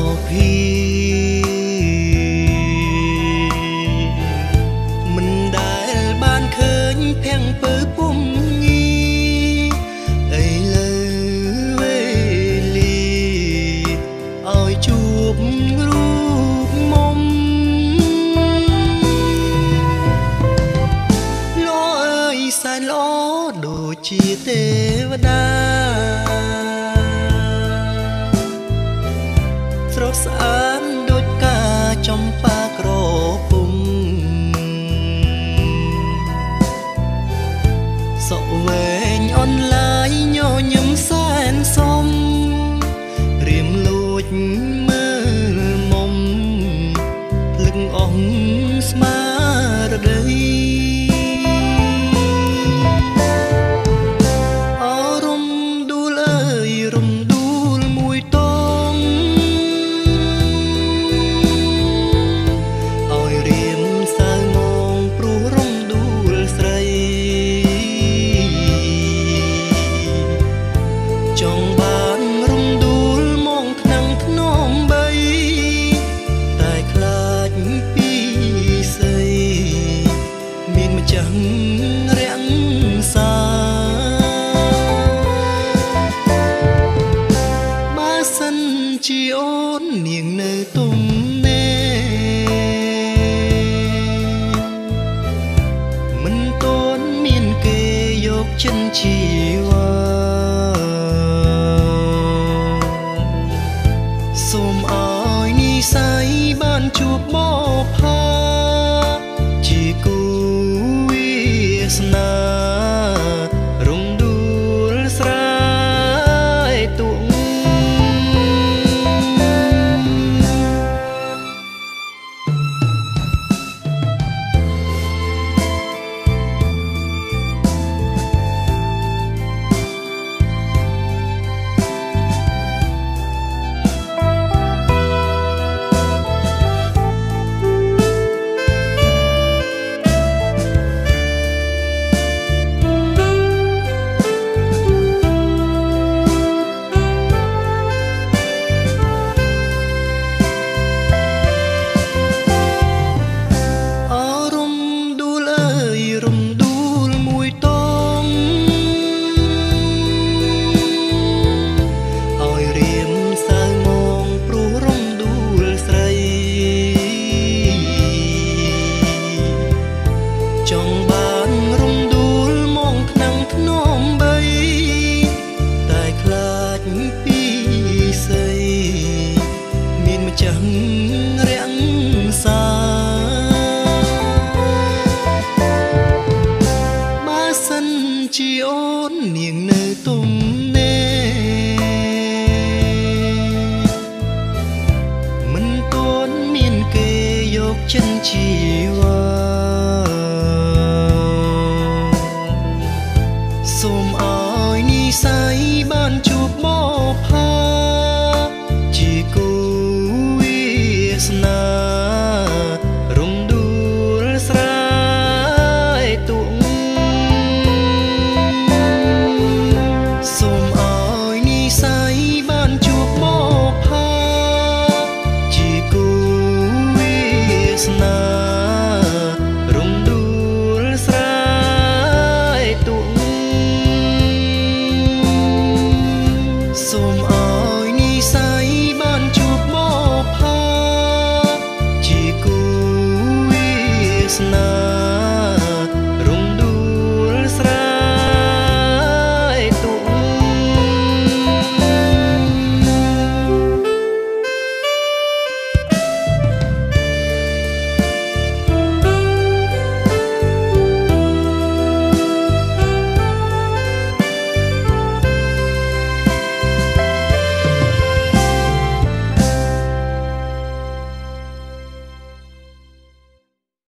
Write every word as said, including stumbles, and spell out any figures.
មិនដែលបានឃើញភាំងពើពុំងីឥឡូវវេលាឲ្យជួបរូបមុំលោអើយសែនល្អដូចជាទេវតាស្រស់ស្អាតដូចការចំប៉ាក្រពុំសក់វែងអនឡាយញញឹមសែនសមរៀមលួចមើលមុំភ្លឹងអស់ស្មារតីអរំដួលអើយរំដួលមួយតងឲ្យរៀមសៅមងព្រោះរំដួលស្រីចង់បានរំដួលមកថ្នាំងធ្នមបីតែខ្លាចពីស្អីមានម្ចាស់រាំងសាបើសិនជាអូននាងនៅទុំនេមិនតូនមានគេយកចិនជីវ៉ាសូមឲ្យនិស័យបានជួបបផាជាគូវាសនារំដួលស្រែទួងចង់បានរំដួលមកថ្នាំងធ្នមបីតែខ្លាចពីស្អីមានម្ចាស់រាំងសាបើសិនជាអូននាងនៅទុំនេមិនតូនមានគេយកចិនជីវ៉ាសូមឲ្យនិស័យបានជួបបផា